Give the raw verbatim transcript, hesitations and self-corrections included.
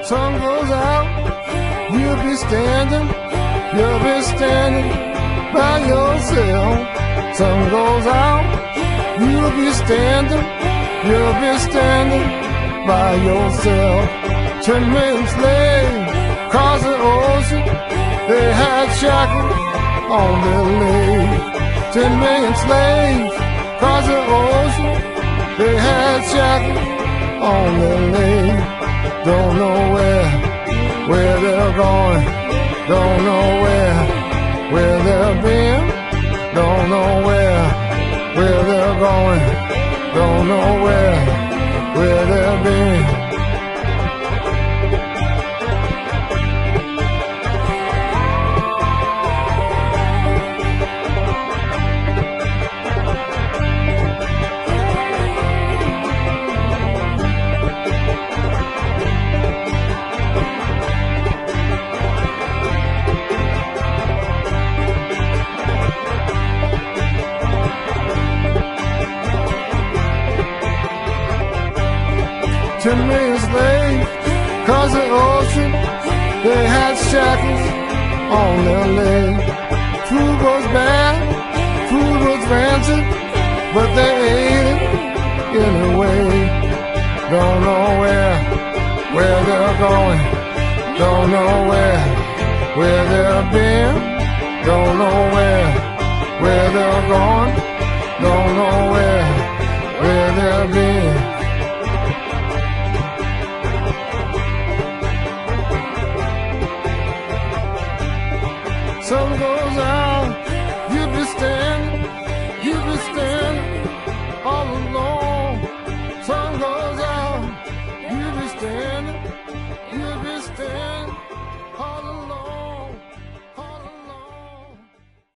sun goes out, you'll be standing, you'll be standing by yourself. Sun goes out, you'll be standing, you'll be standing by yourself. Ten million slaves across the ocean, they had shackles on their legs. Ten million slaves across the ocean, they had shackles on their legs. Don't know where, where they're going. Don't know where, where they've been. Don't know where, where they're going. Don't know where, where they've been. Ten million slaves across the ocean, they had shackles on their legs. Food was bad, food was rancid, but they ate it anyway. Don't know where, where they're going. Don't know where, where they've been. Don't know where, where they're going. Don't know where, where they've been.